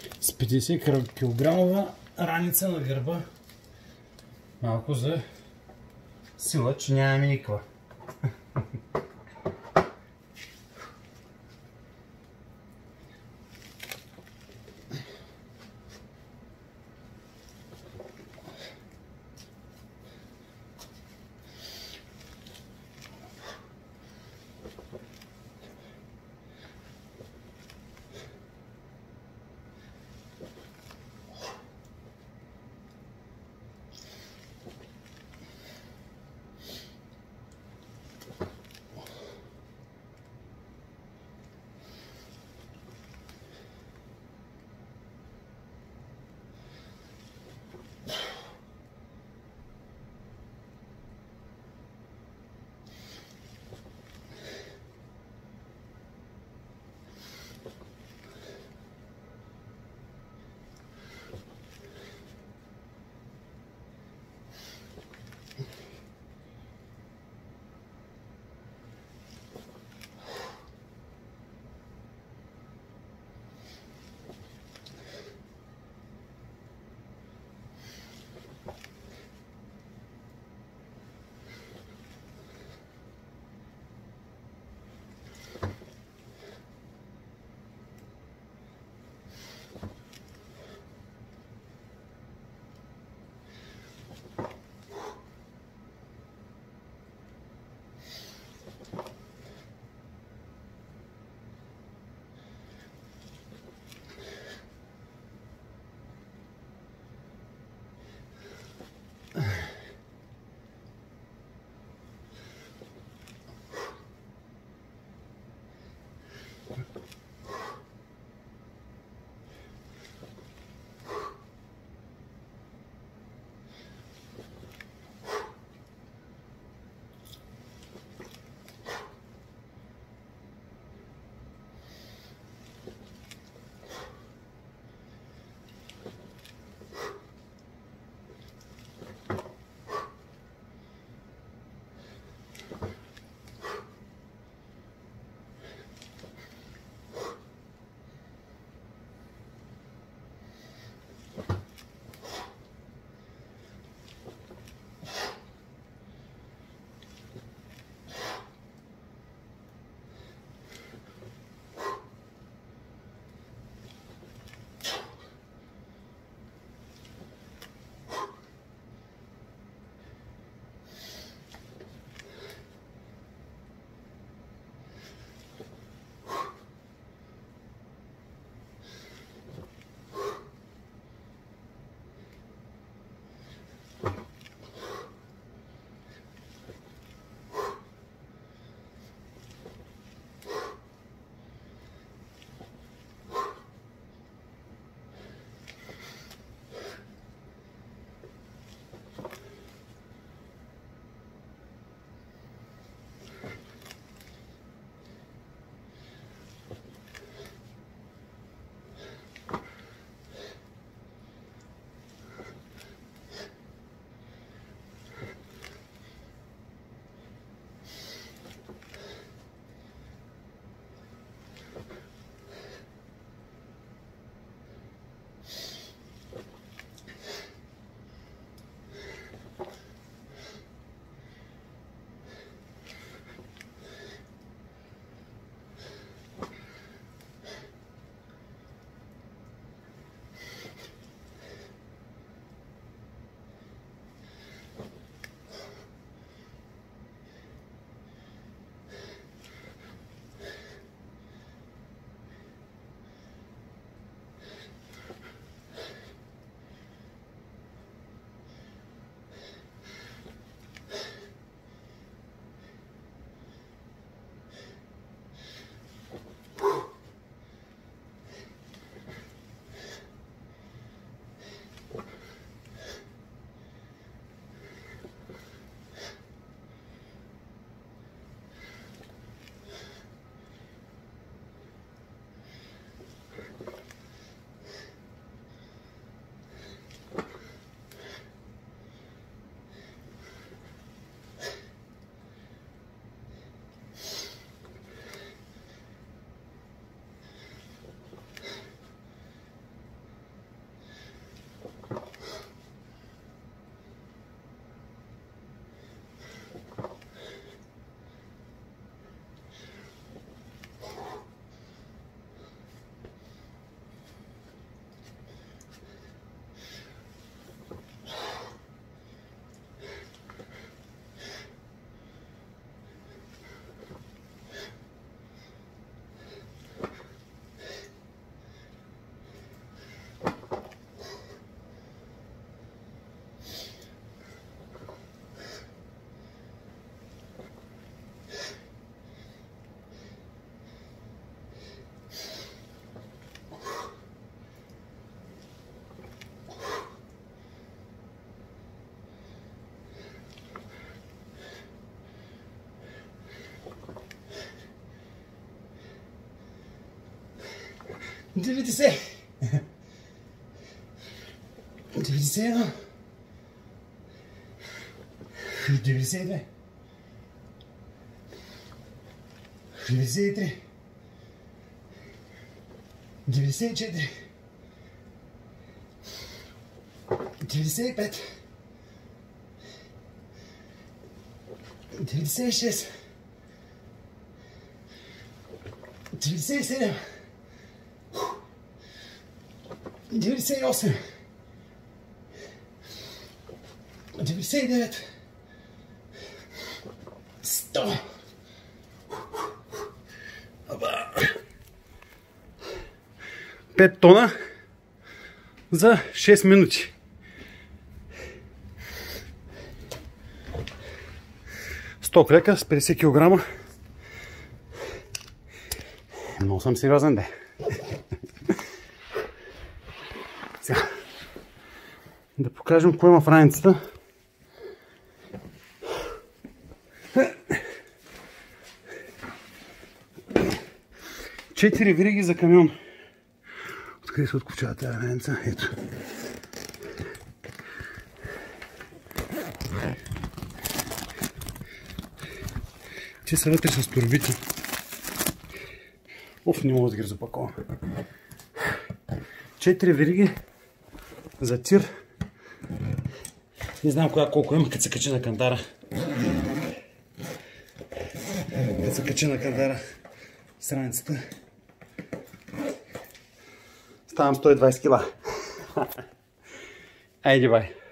с 50 кг раница на гърба. Малко за сила, че нямаме никаква. 90, 91, 92, 93, 94, 95, 96, 97, 98, 99, 100. 5 тона за 6 минути. Сто крека с 50 кг. Много съм сериозен, де. Сега. Да покажем какво има в раницата. Четири вириги за камион. Откъде се откопчава тази раница? Ето. Те са вътре с турбите. Оф, не мога да ги разопаковам. 4 вериги за тир. Не знам колко има, като се качи на кантара. Като се качи на кантара страницата. Ставам 120 кила. Айде бай!